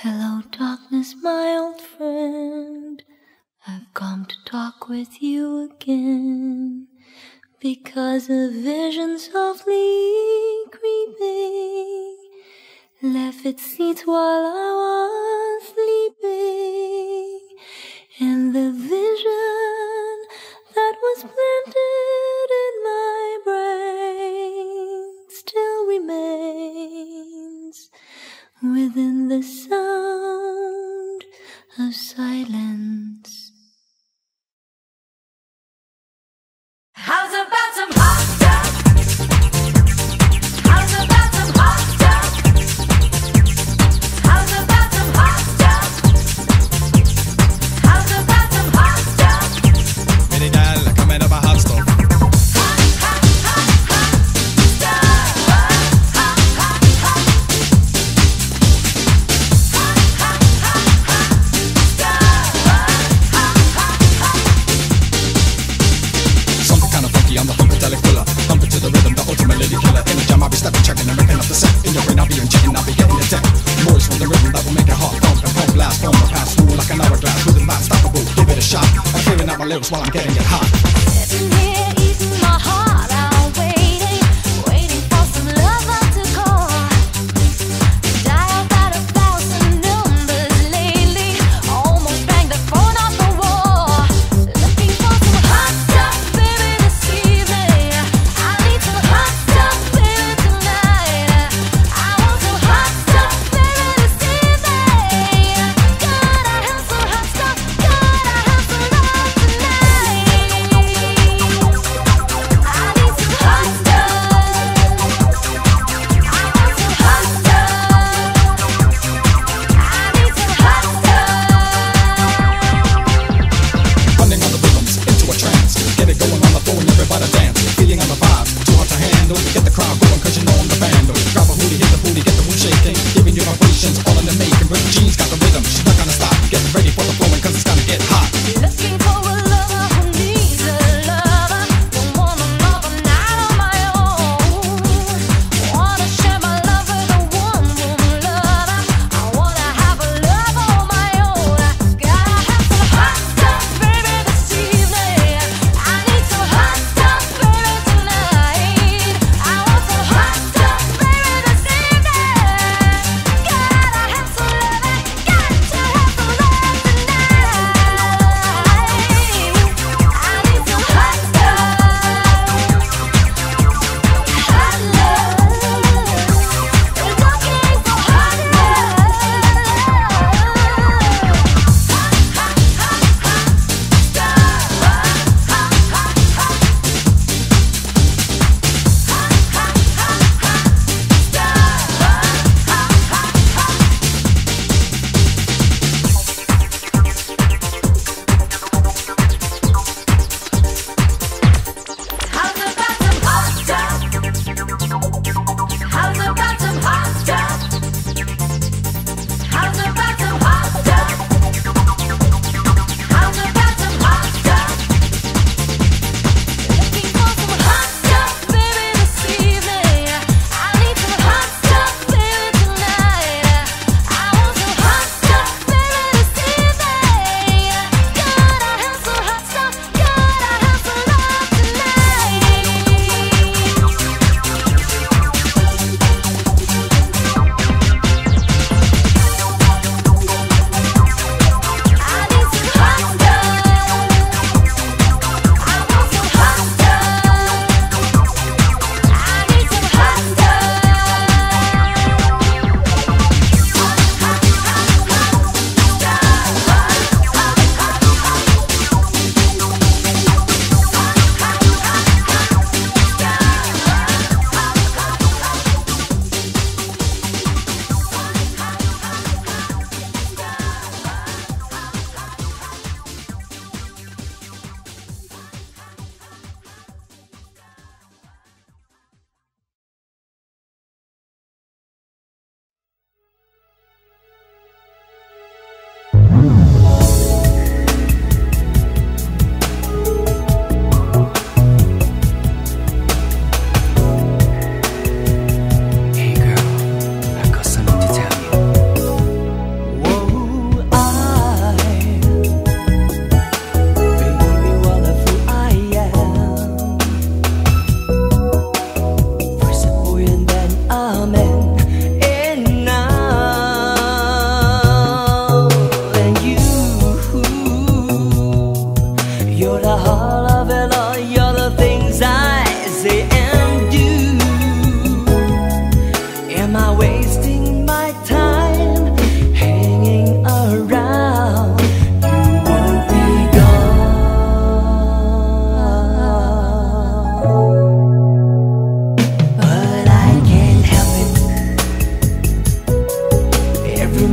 Hello, darkness, my old friend. I've come to talk with you again, because a vision softly creeping left its seats while I was sleeping, and the vision that was planted in my brain still remains within the sound of silence. How's about some hot stuff? How's about some hot stuff? How's about some hot stuff? How's about some hot stuff? Many gal coming up a hot stuff. Hot, hot, hot, hot stuff. Hot, hot, hot, hot. Hot, hot, hot, hot stuff. Hot, hot, hot. Something kind of funky, I'm the funkadelic killer. Hump it to the rhythm, the ultimate lady killer. In the jam, I'll be stepping, checking and ripping up the set. In your brain, I'll be checking, I'll be getting the deck. Noise from the rhythm that will make it hot. Pump and pump blast, form the pass through like an hourglass. Rhythm not stoppable, give it a shot. I'm clearing out my lyrics while I'm getting it hot. Sitting here eating my heart out, waiting for some lover to call. Dialed out 1,000 numbers lately, almost banged the phone off the wall. Looking for some hot stuff, baby, this evening. I need some hot stuff, baby, tonight. I want some hot stuff, baby, this evening. Gotta have some hot stuff, gotta have some love tonight.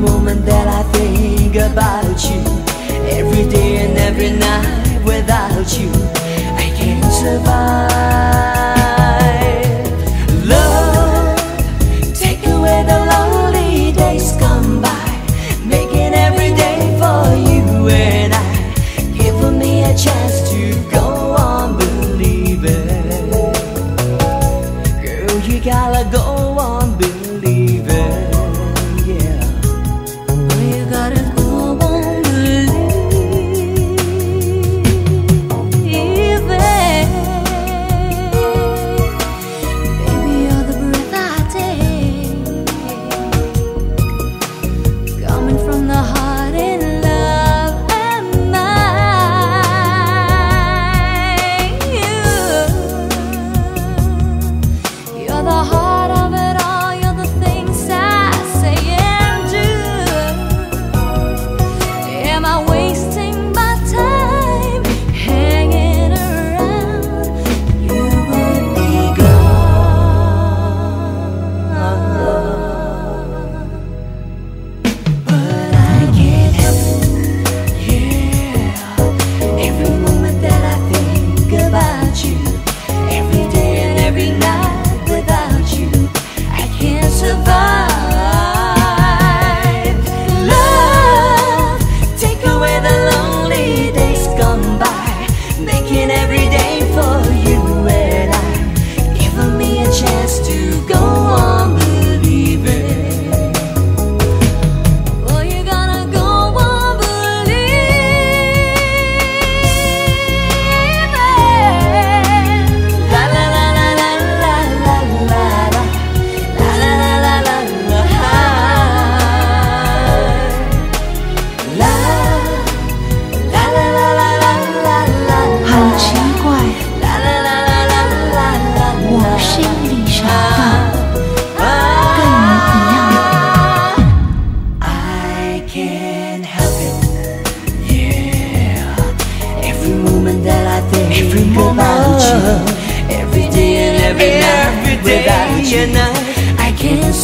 moment that I think about you, every day and every night without you, I can't survive. Love, take away the lonely days come by, making every day for you and I, giving me a chance to go on believing. Girl, you gotta go on believing. You gotta go on believing. Baby, you're the breath I take, coming from the heart in love and mine. You're the heart of it all. You're the things I say and do. Am I wasting my time hanging around? You would be gone, but I can't help it. Yeah, every moment that I think about you, every day and every night without you, I can't survive. Love, take away the lonely days gone by, making every day for you and I, giving me a chance to go on believing. Oh, you're gonna go on believing. La la la la la la la la la. La la la la la la. La la la la la la la. 很奇怪， La la la la la la la. 我心里想到跟你一样。 I can't help it. Yeah, every moment that I think about you, every day and every night without you, I can't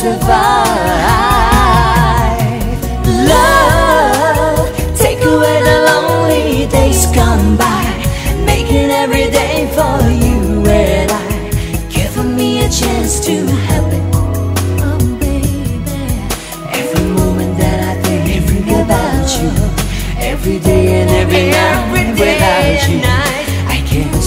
survive. Love, take away the lonely days gone by, making every day for you and I, giving me a chance to help it. Oh baby, every moment that I think about you, every day and every night without you, I can't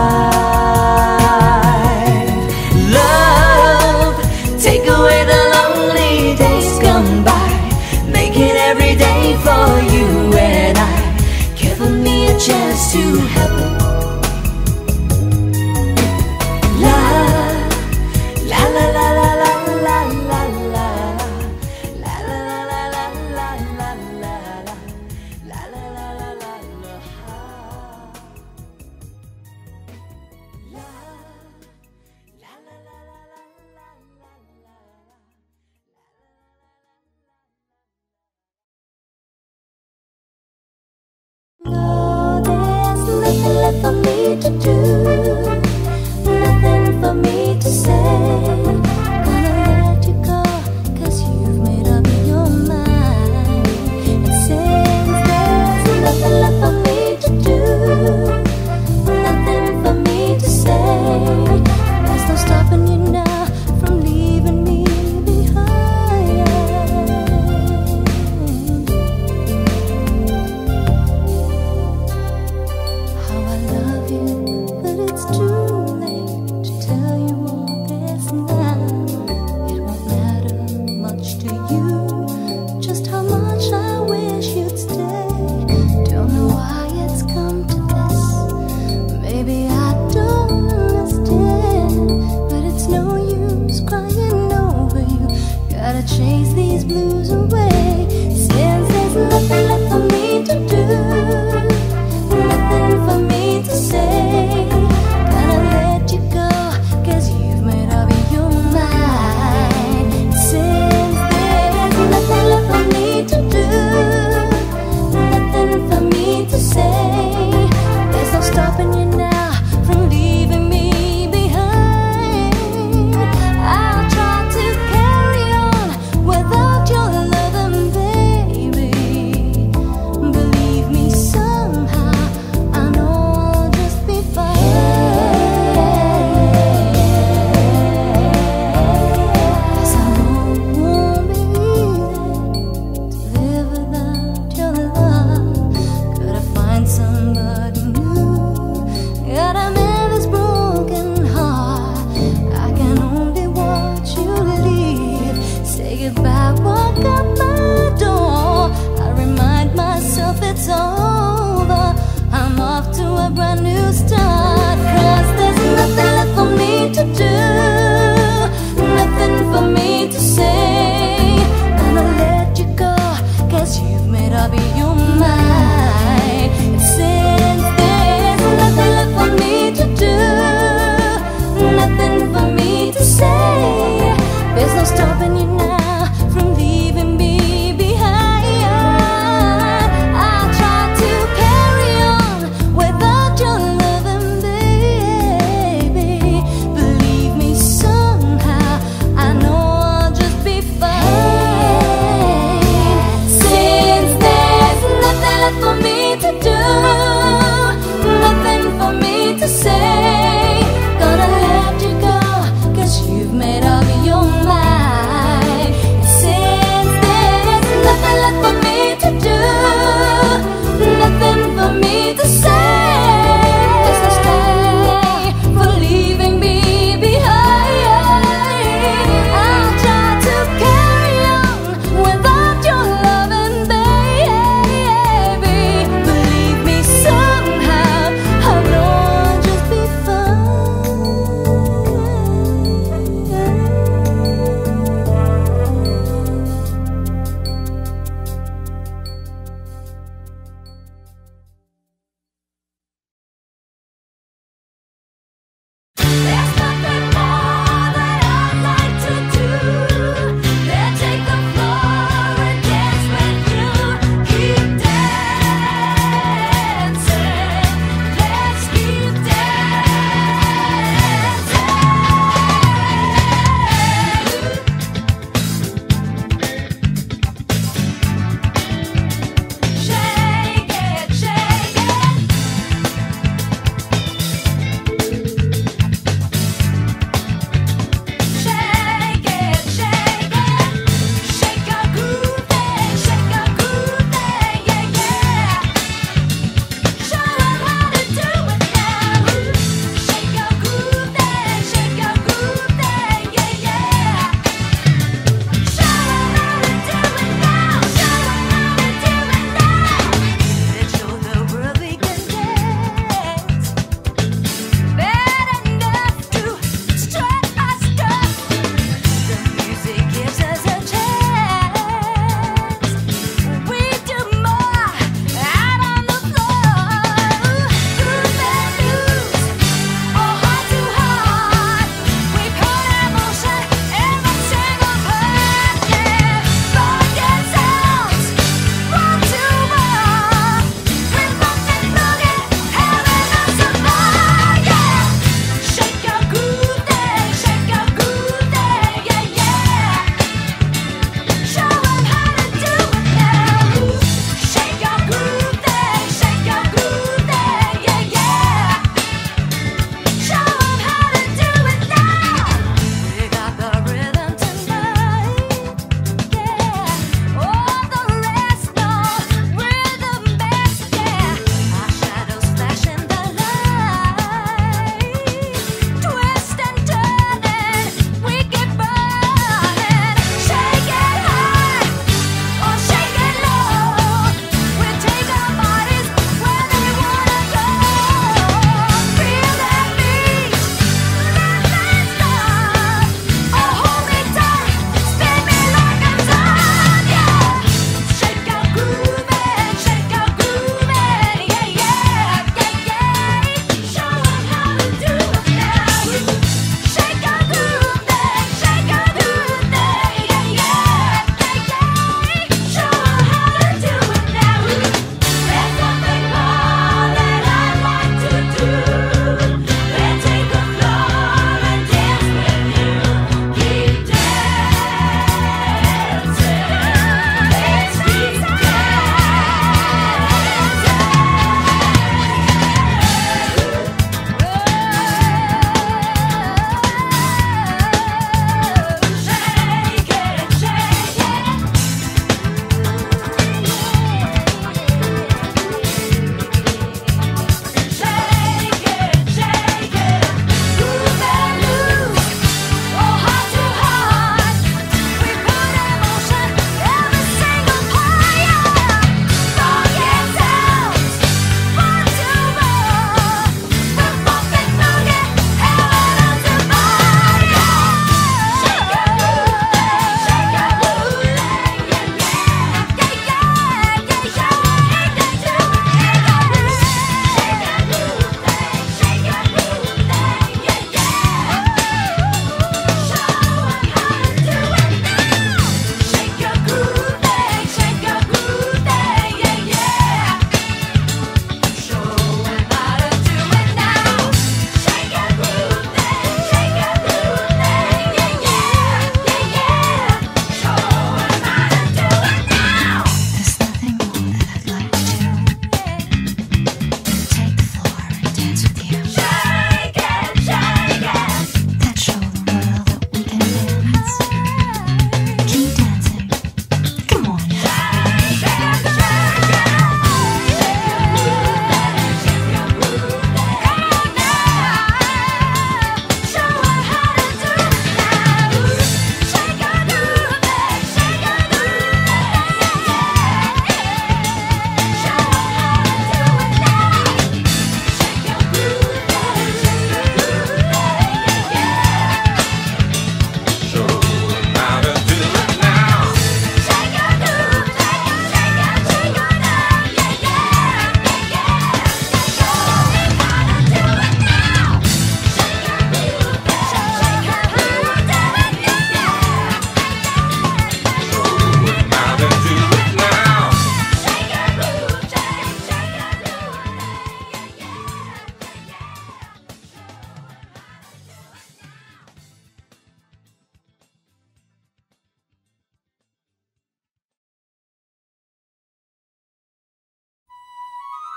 survive. Love, take away the lonely days gone by, making every day for you and I, giving me a chance to help it. La la la la la la la la la. La la la la la la la la la. La la la la la la.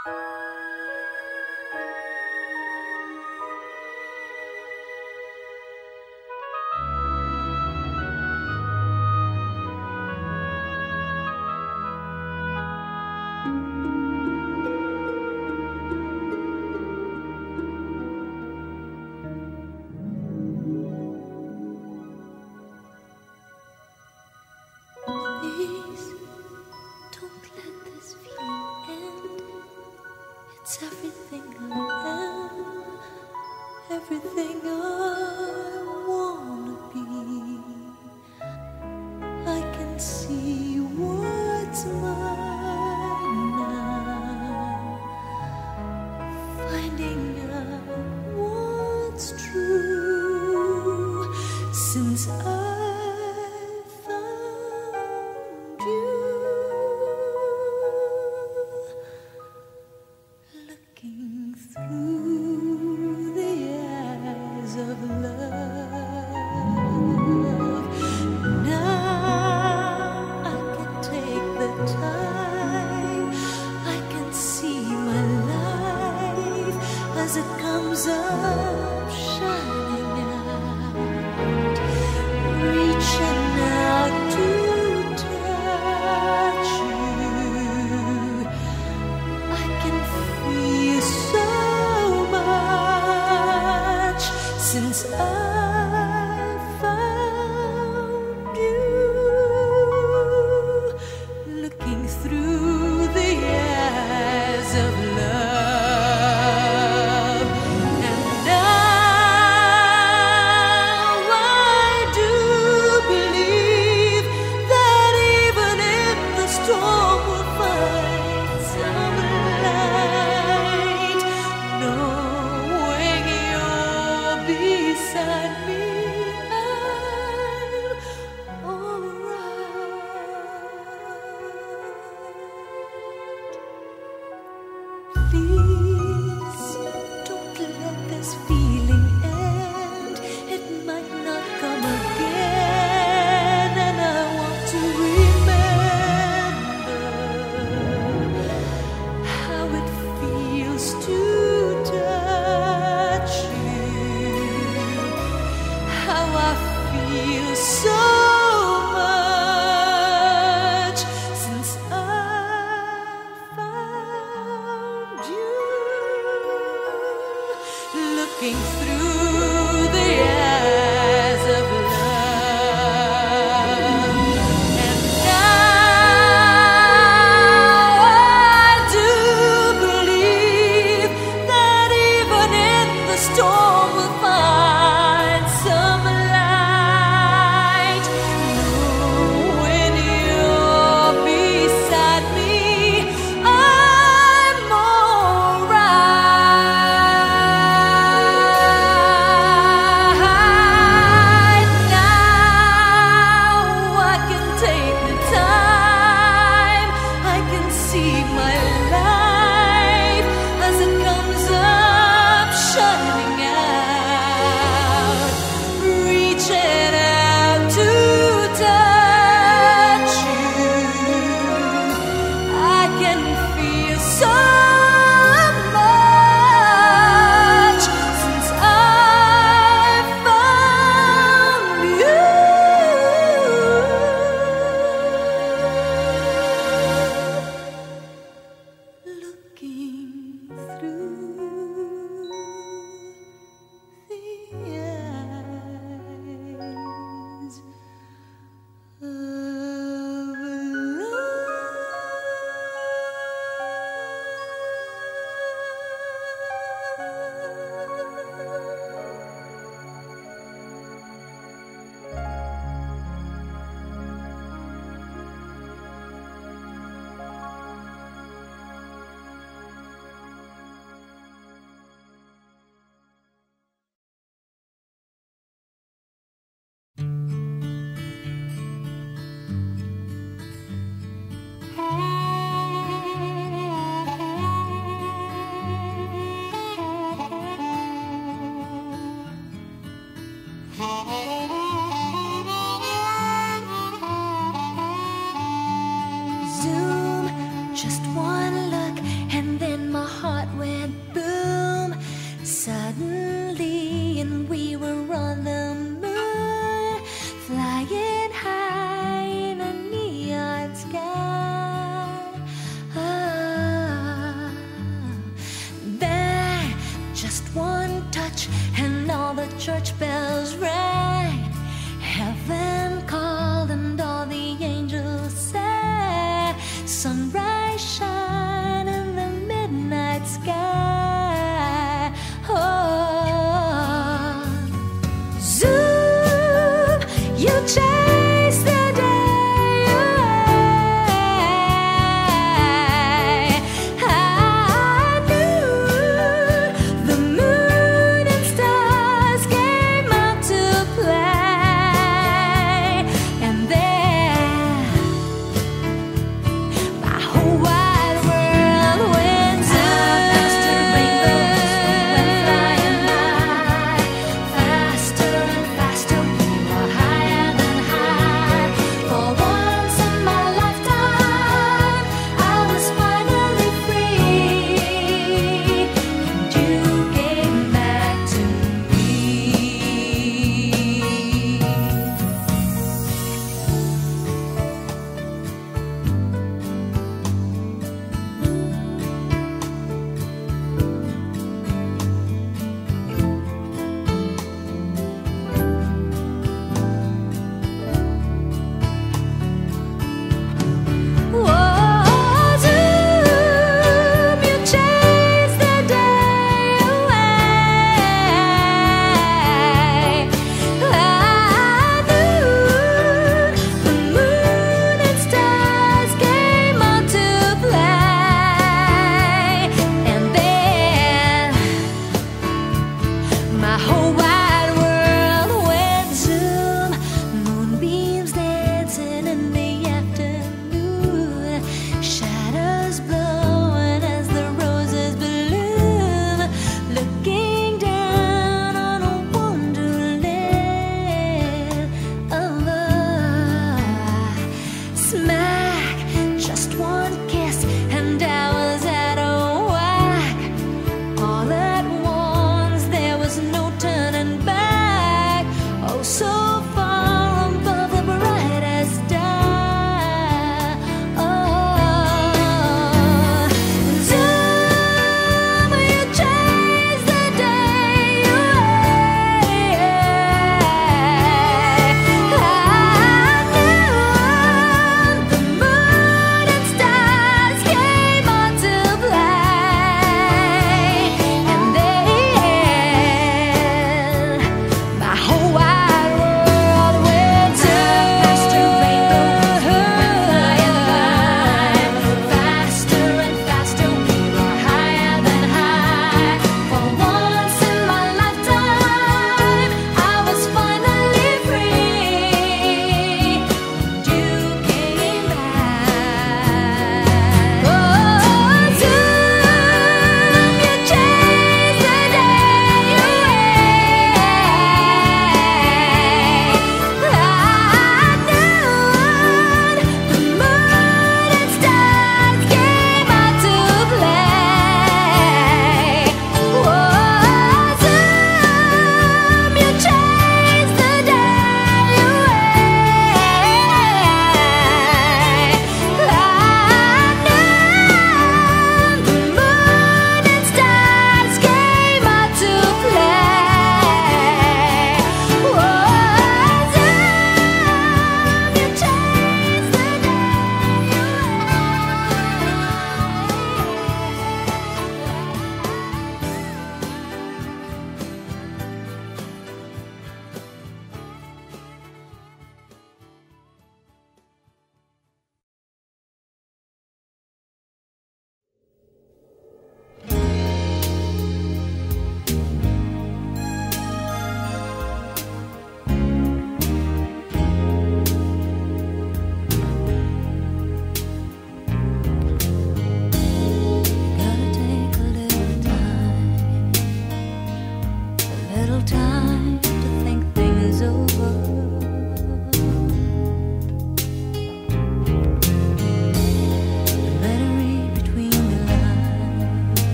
Please don't let this feeling end. It's everything I am, everything I wanna be. I can see what's mine now, finding out what's true since I found you. Looking through the eyes of love. Now I can take the time. I can see my life as it comes up, shining out, reaching out to touch you. I can feel so much since I found you. Looking through the eyes of love, and now I do believe that even if the storm will find some light, knowing you're beside me, I'm alright. Please don't let this feeling end. It might not come again, and I want to remember how it feels to touch you, how I feel so much since I found you. Looking through the eyes of love, and now I do believe that even if the storm will find some light, knowing you're beside me, I'm alright.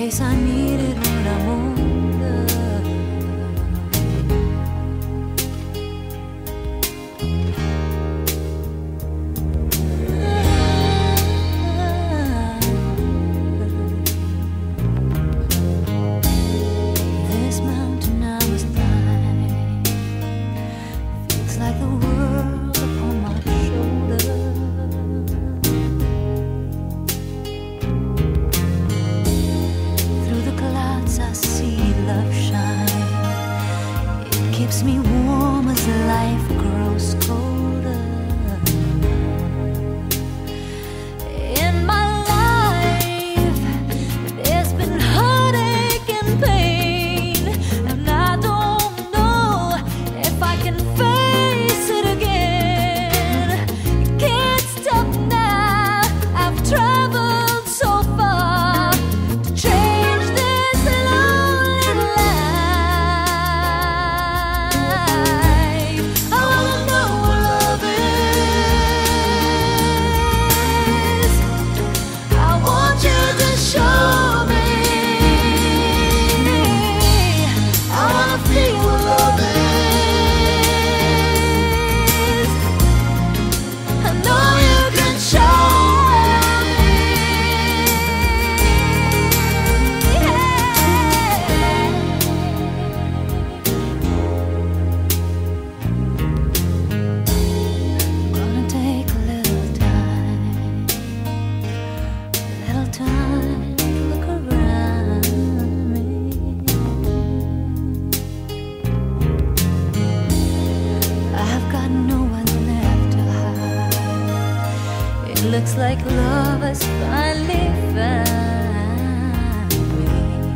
case I needed when I'm older. This mountain I must climb feels like the world upon my shoulder. Through the clouds I see love shine. It keeps me warm as life grows colder. In my life, there's been heartache and pain, and I don't know if I can face it again. Can't stop now. I've traveled so far to change this lonely life. I wanna know what love is. I want you to show me. I wanna feel what love is. I know you can show me. Gonna take a little time to look around me. I've got no one left to hide. It looks like love has finally found me.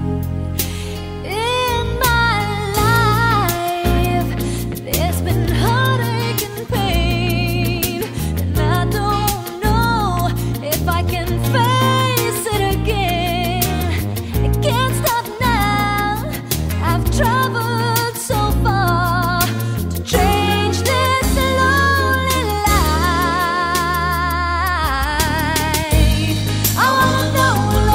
In my life, there's been heartache and pain, and I don't know if I can face it again. I can't stop now. I've traveled so far to change this lonely life. I wanna know what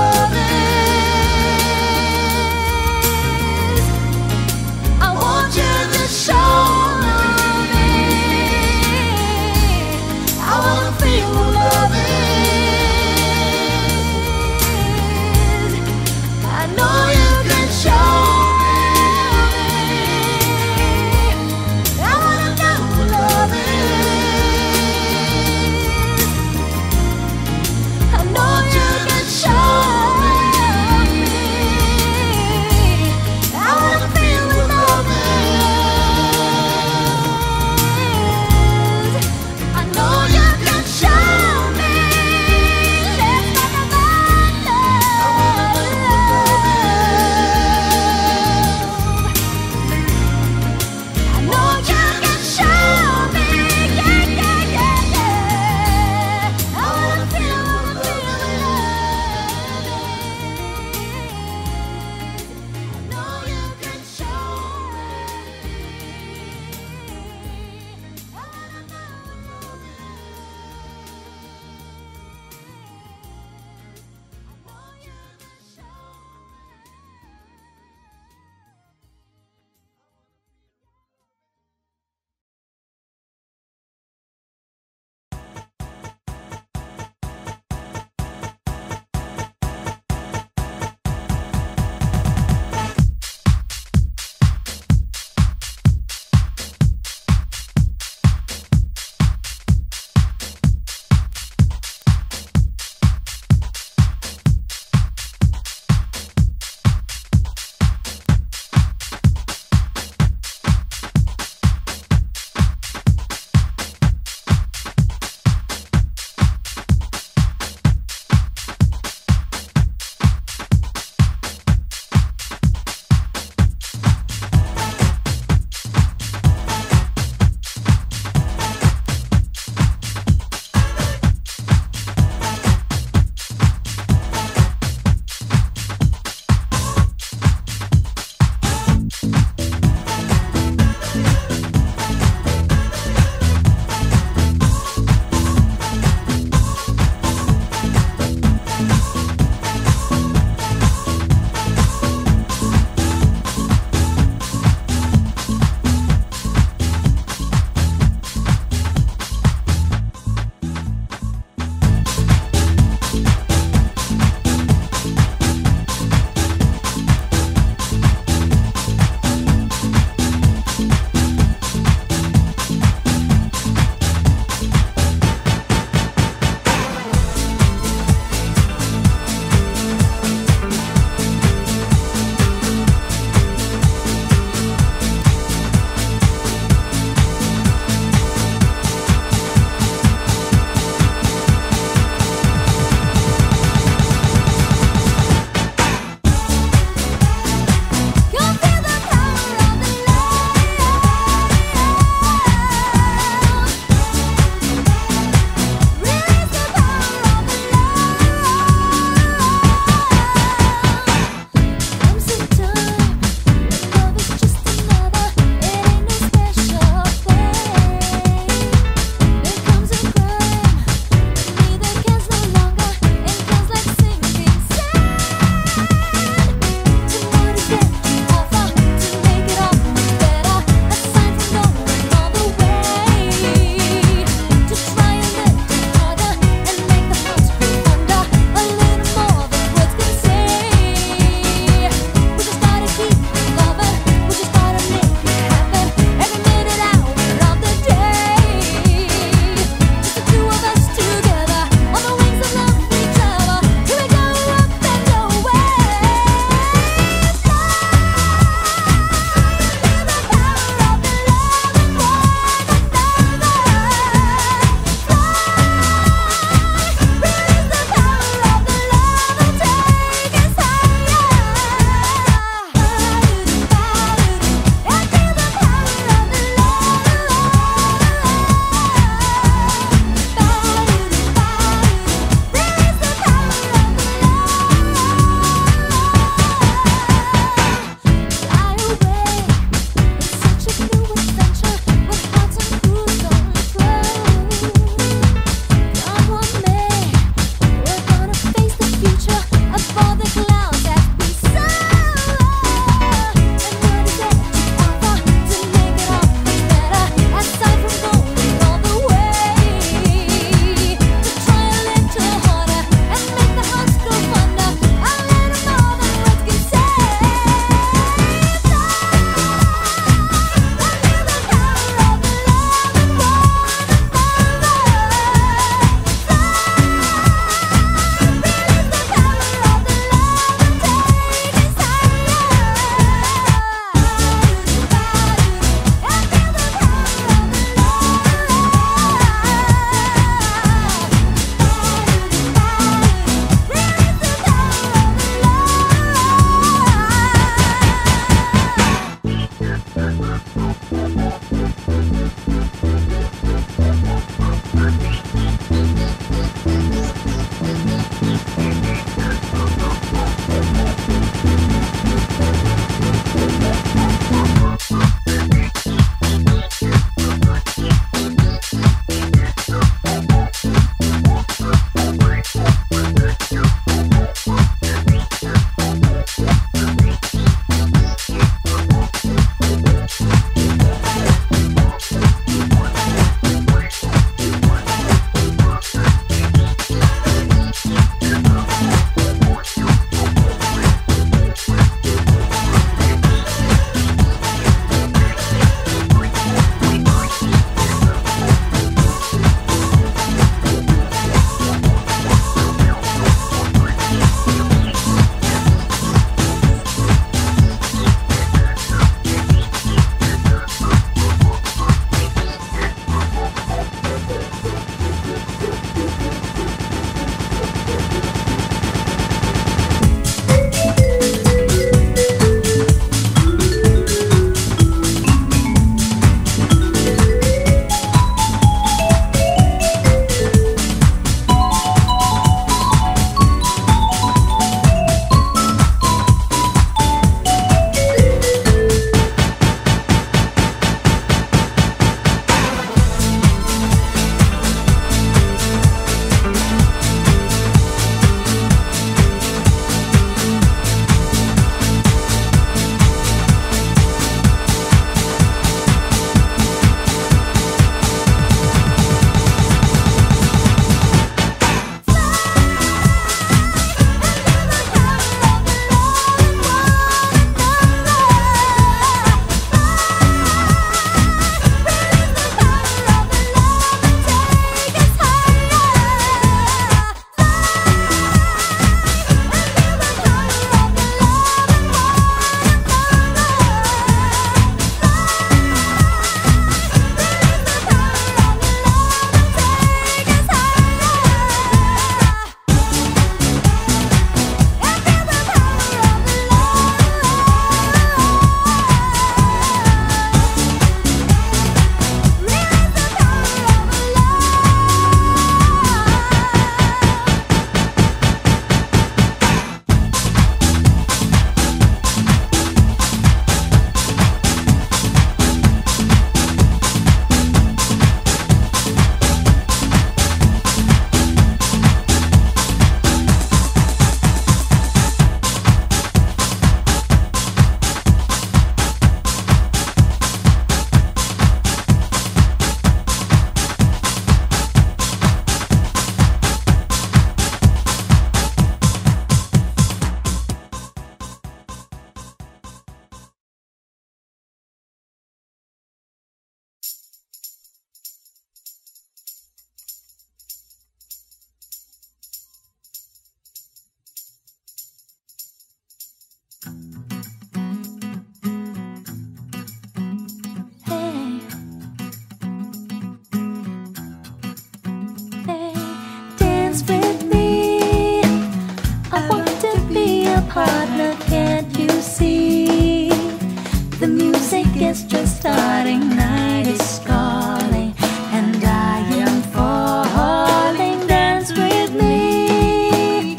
partner, can't you see? The music is just starting, night is calling, and I am falling. Dance with me.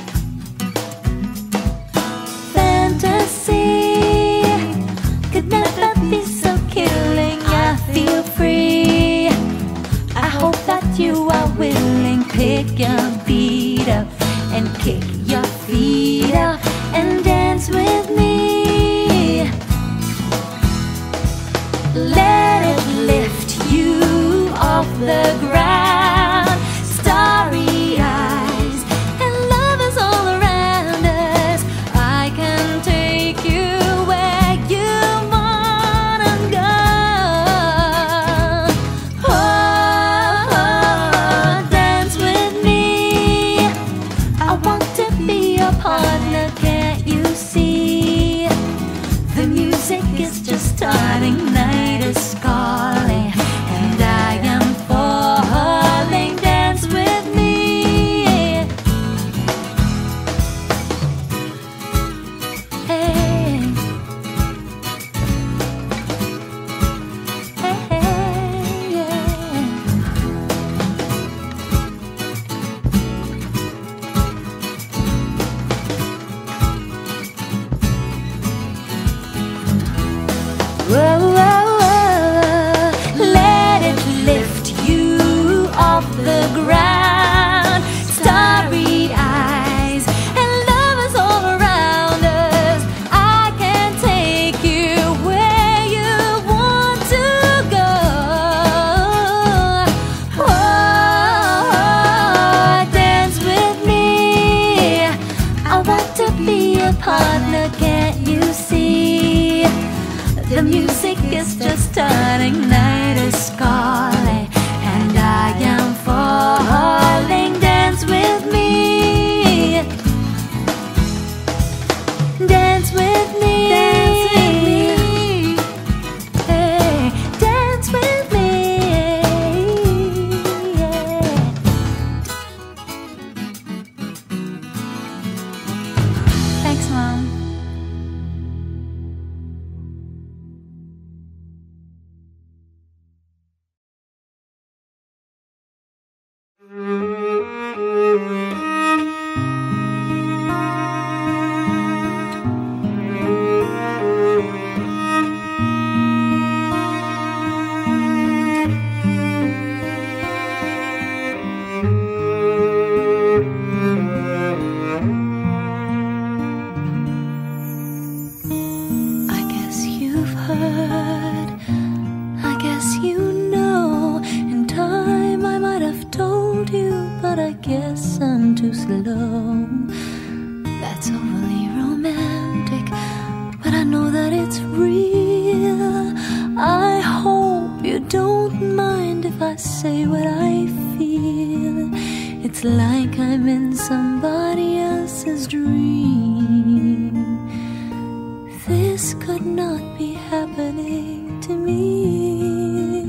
Fantasy could never be so killing. I feel free. I hope that you are willing. Pick your beat up and kick your feet up and dance with me. Let it lift you off the ground. Starry eyes and love is all around us. I can take you where you wanna go. Oh, dance with me. I want to be your partner, can't you see? The music is just starting, night is calling, and I am falling. Dance with me. Hey, hey, yeah. Whoa, whoa, whoa. Let it lift you off the ground. Starry eyes and love is all around us. I can take you where you want to go. Oh, dance with me. I want to be a partner, can't you see? The music is just starting, night is calling, and I am falling. Dance with me. Dance with me. Dance with me. Hey, dance with me. Yeah. Thanks, Mom. I guess you've heard, I guess you know. In time I might have told you, but I guess I'm too slow. That's overly romantic, but I know that it's real. I hope you don't mind if I say what I feel. It's like I'm in somebody else's dream. This could not be happening to me.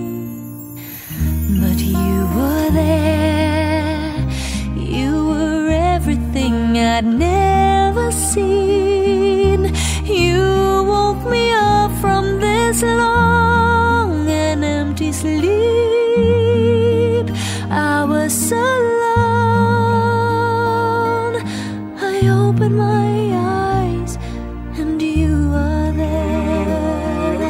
But you were there. You were everything I'd never seen. You woke me up from this long and empty sleep. I was alone. I opened my eyes and you were there.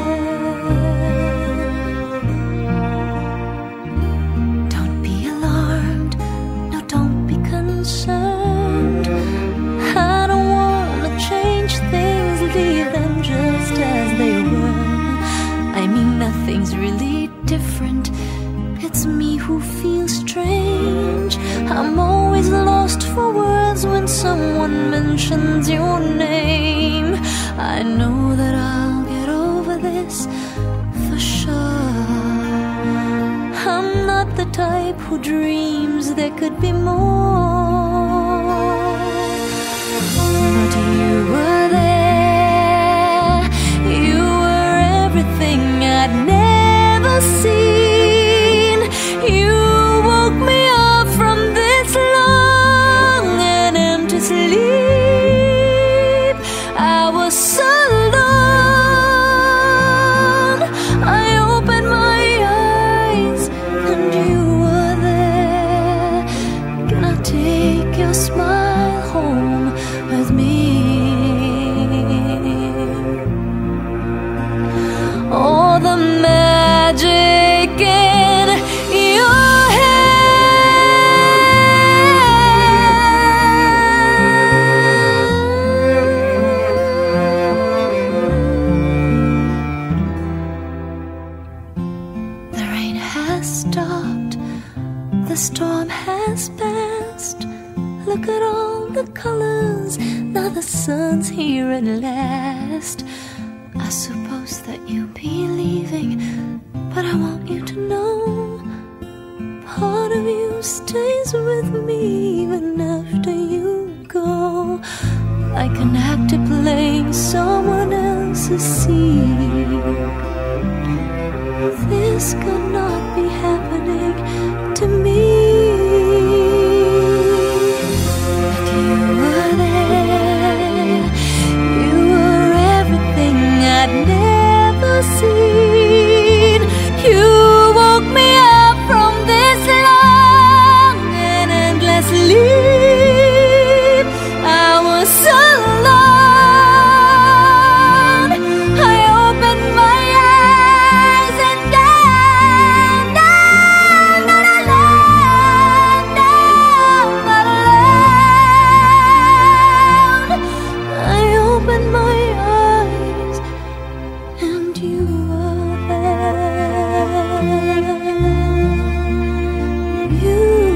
Don't be alarmed, no, don't be concerned. I don't wanna change things, leave them just as they were. I mean, nothing's really different. It's me who feels strange. I'm always lost for words when someone mentions your name. I know that I'll get over this for sure. I'm not the type who dreams there could be more. But you were there. You were everything I'd never seen. You woke me up from this long and empty sleep. look at all the colors. Now the sun's here at last. I suppose that you'll be leaving, but I want you to know part of you stays with me even after you go. Like an actor playing someone else's scene. This could not be happening to me. But you were there. You were everything I'd never seen. You woke me up from this long and endless sleep. I was so alone. I opened my eyes and down, down, not alone, down, not alone. I opened my eyes and you were there. You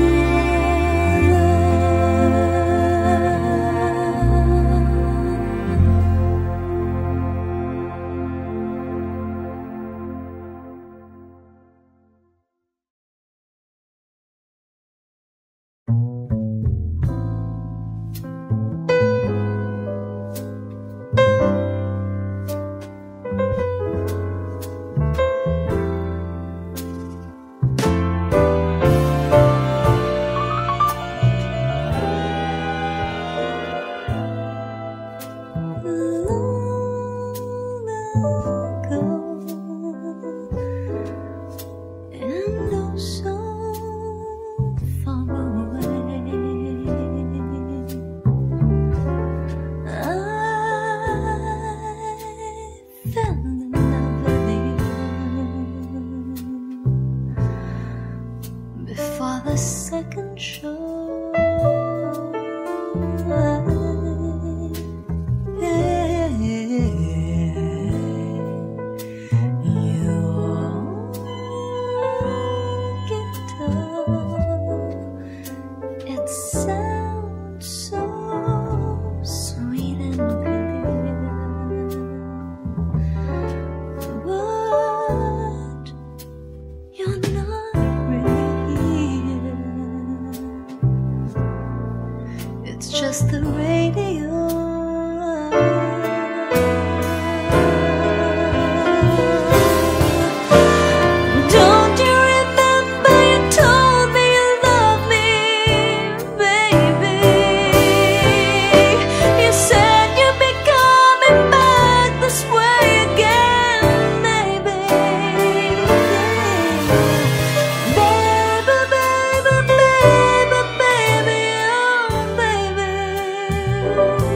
second show. It sounds so sweet and clear, but you're not really here. It's just the radio. Don't you remember you told me you love me, baby? You said you'd be coming back this way again, maybe. Baby, baby, baby, baby, oh baby.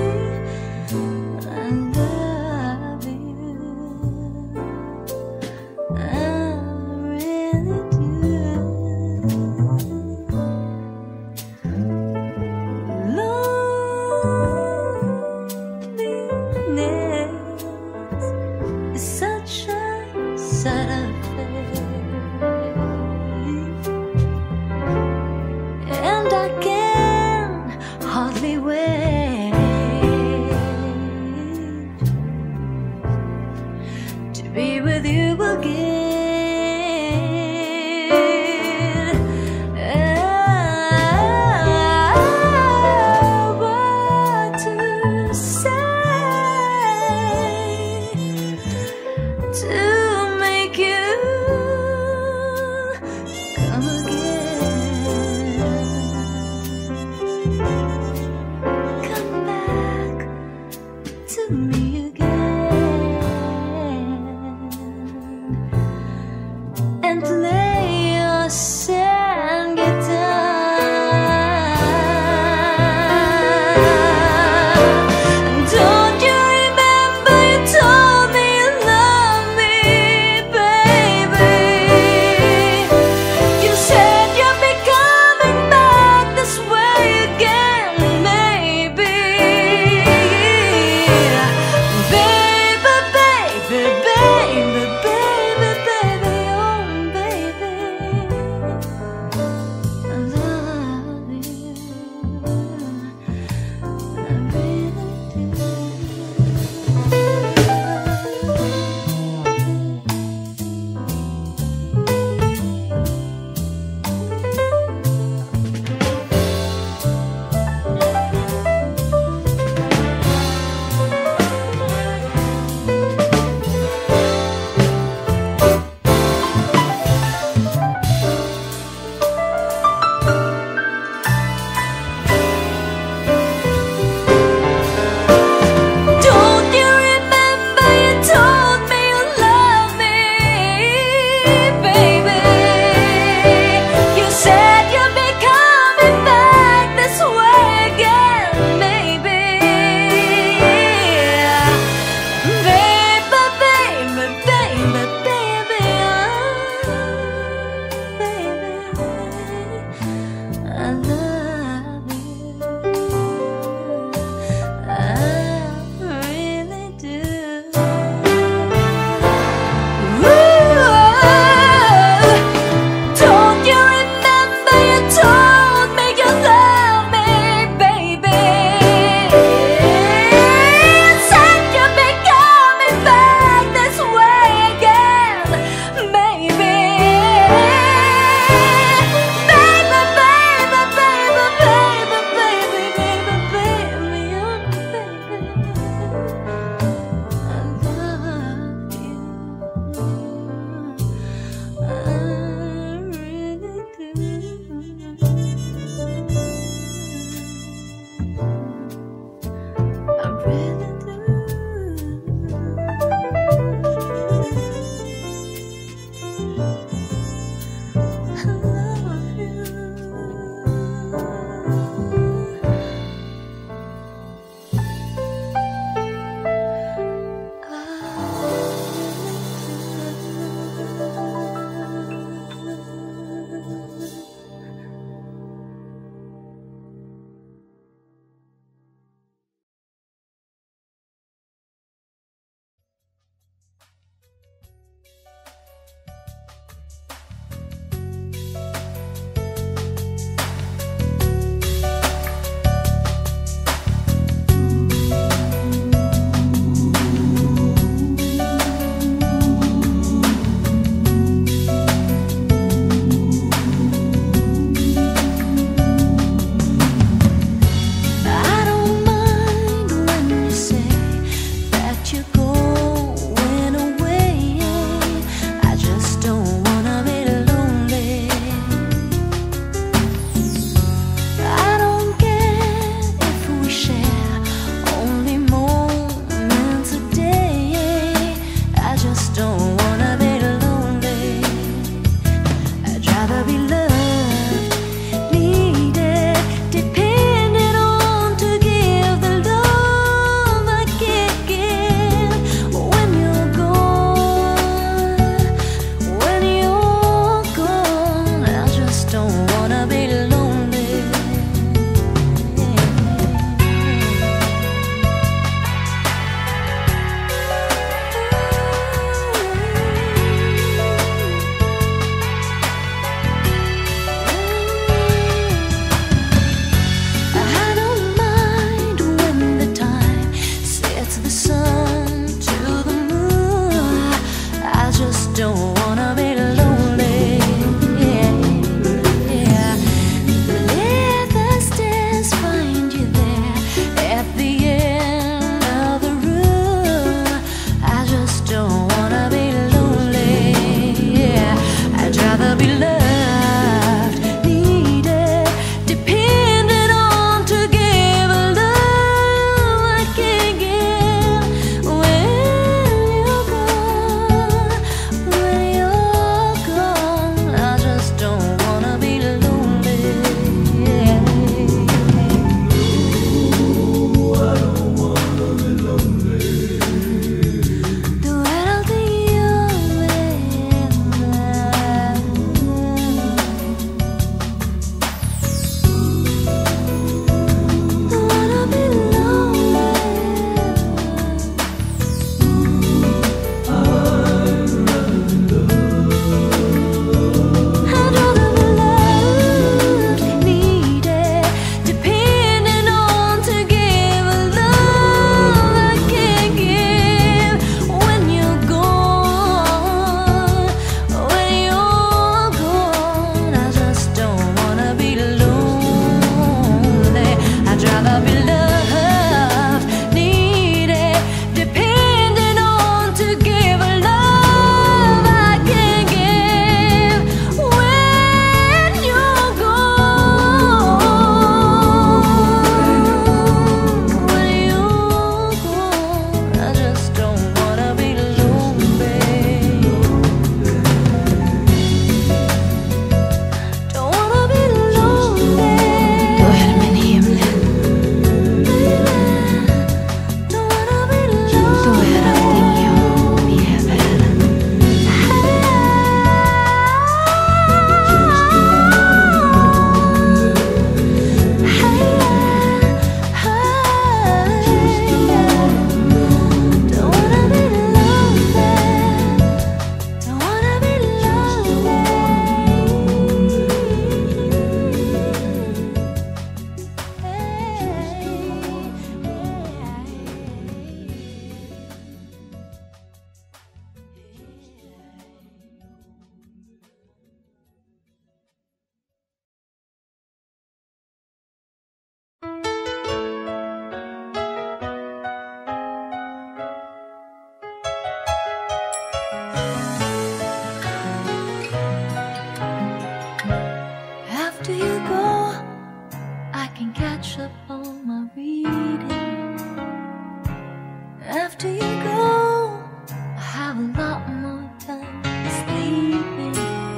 brush up on my reading. After you go, I have a lot more time sleeping.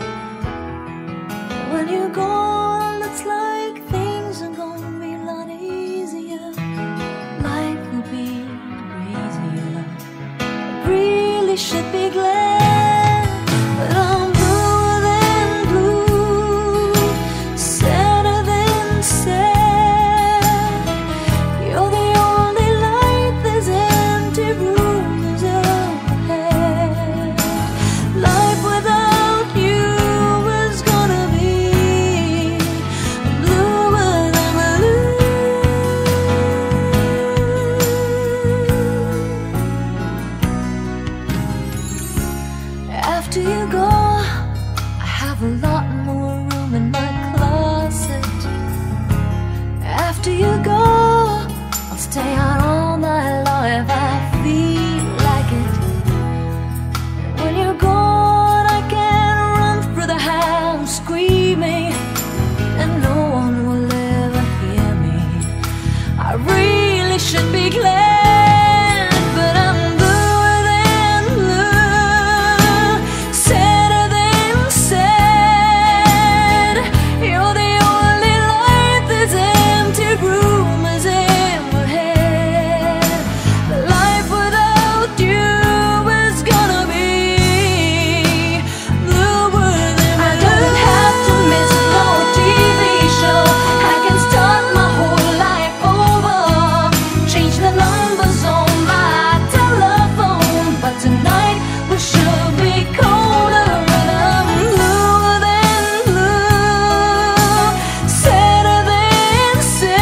When you're gone, it's like things are gonna be a lot easier. Life will be breezier. I really should be glad, but I'm bluer than blue, sadder than sad. You're the only light, there's empty rooms overhead. Life without you is gonna be bluer than blue. After you go, I have a lot more room in my closet. After you go, I'll stay out all night long if I feel like it. When you're gone, I can run through the house screaming, and no one will ever hear me. I really should be glad, but I'm bluer than blue, sadder than sad. You're the only light, this empty room is in my head. Life without you is gonna be bluer than blue. I don't have to miss no TV show. I can start my whole life over, change the numbers on my telephone, but tonight will sure be colder. And I'm bluer than blue, sadder than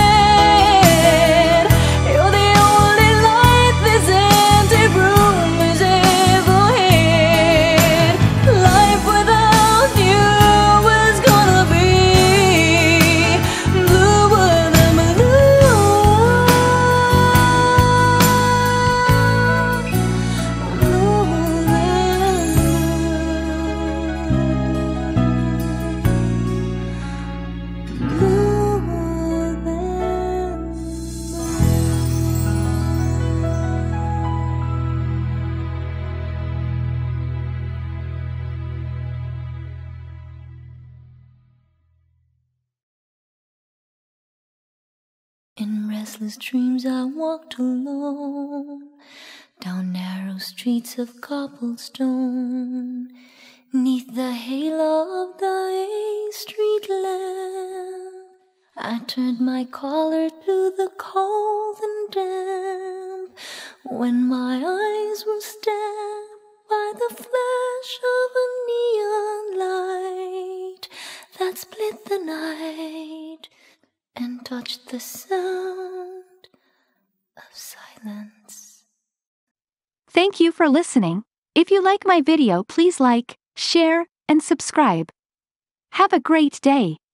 sad. You're the only light this empty room has ever had. Life without you is gonna be bluer than blue. In restless dreams I walked alone, down narrow streets of cobblestone, 'neath the halo of the A Street lamp. I turned my collar to the cold and damp, when my eyes were stabbed by the flash of a neon light that split the night and touched the sound of silence. Thank you for listening. If you like my video, please like, share, and subscribe. Have a great day.